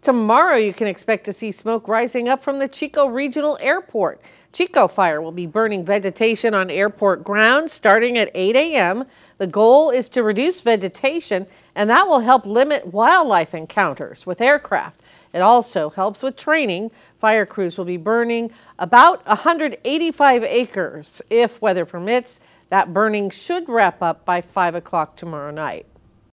Tomorrow you can expect to see smoke rising up from the Chico Regional Airport. Chico Fire will be burning vegetation on airport grounds starting at 8 a.m. The goal is to reduce vegetation, and that will help limit wildlife encounters with aircraft. It also helps with training. Fire crews will be burning about 185 acres. If weather permits, that burning should wrap up by 5 o'clock tomorrow night.